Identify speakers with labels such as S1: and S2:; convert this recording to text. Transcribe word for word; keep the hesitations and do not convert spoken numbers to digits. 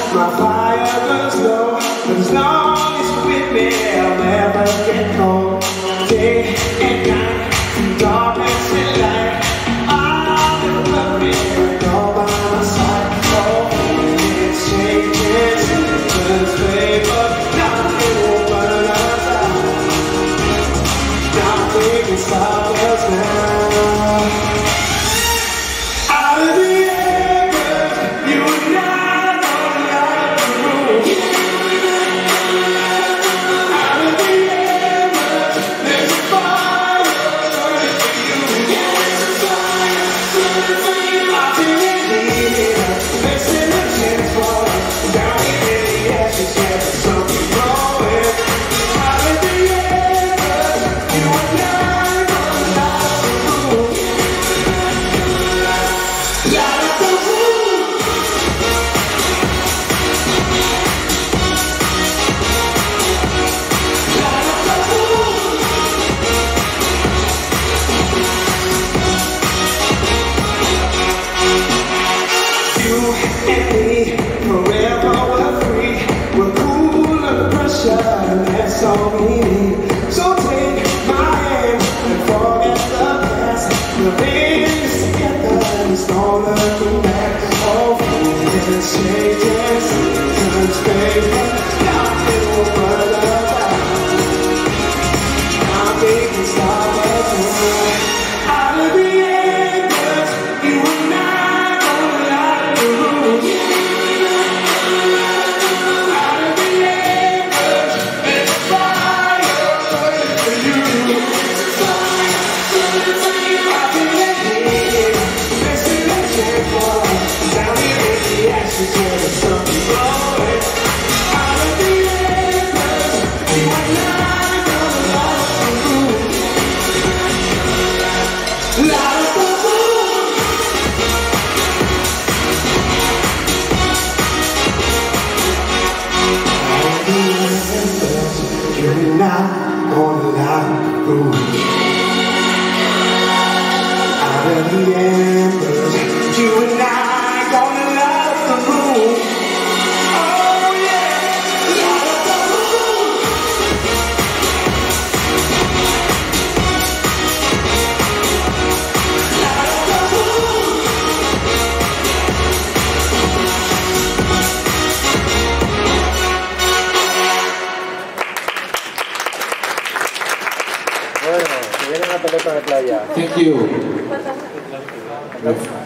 S1: My fire burns low, but as long as you're with me, I'll never get cold. Day and night, through darkness and light, I'll never love me, all by my side. Oh, it changes, turns gray, but nothing will burn us out. Nothing can stop us now. Out of the embers, you and I gonna light the room. Out of the embers, there's a fire burning for you. There's a fire burning for you. I've been leaving, missing a chance for it. Down here in the ashes, yeah, there's something growing. Out of the embers, you and I gonna light the room. Light up the room. Light up the room. You and me, forever we're free. We're cool under pressure, and that's all we need. So take my hand and forget the past. We're in this together, and it's no looking back. Oh, it changes, turns gray, but nothing will burn us out. Nothing can stop us now. Out of the embers, you and I gonna light the room. Out of the embers, there's a fire burning for you. There's a fire burning for you. I've been waiting, missing a chance for it. Down here in the ashes, yeah, there's something glowing. Out of the embers, you and I gonna light the room. Light up the room. Out of the embers, you and I gonna light the room. Out of the embers, you and I gonna light the room. Oh yeah, light up the room. Light up the room.
S2: Bueno, se viene una pelota de playa.
S3: Thank you.